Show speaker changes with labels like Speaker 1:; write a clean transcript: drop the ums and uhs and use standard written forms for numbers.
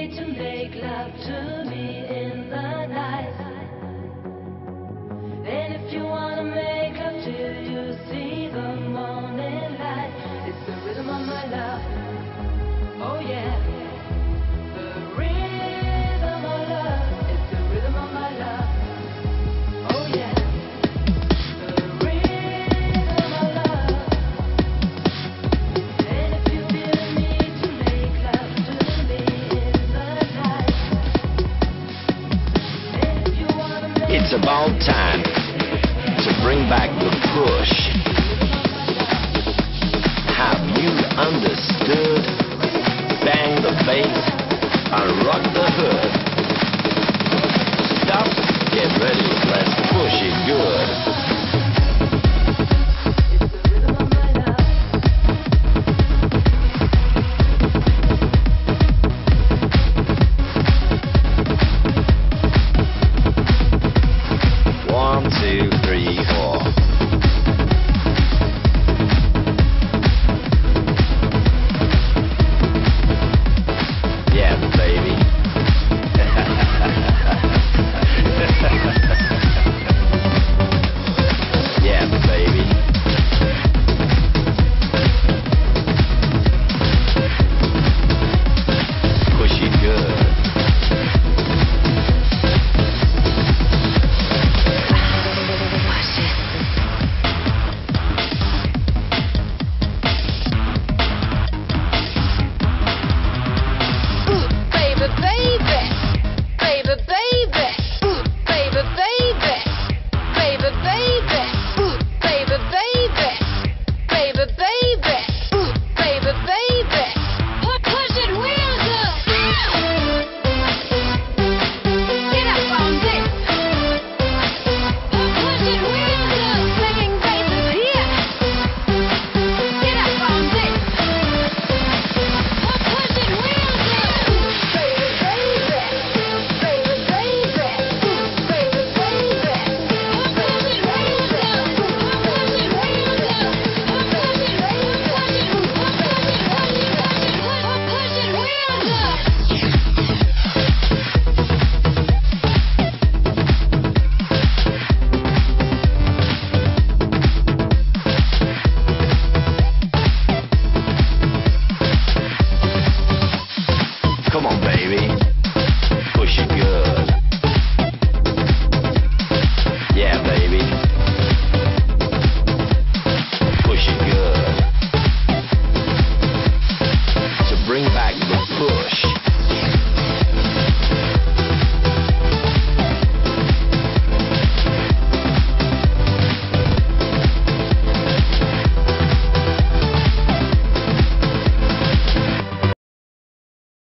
Speaker 1: me to make love to me in the night. And if you wanna make love till you see the morning light, it's the rhythm of my love. Oh yeah, the rhythm of love. It's the rhythm of my love. Oh yeah, the rhythm of love. And if you feel the need to make love to me in the night, and if you wanna make
Speaker 2: It's about time to bring back the push. Have you understood? Bang the bass and rock the hood. Stop, get ready, let's push it good.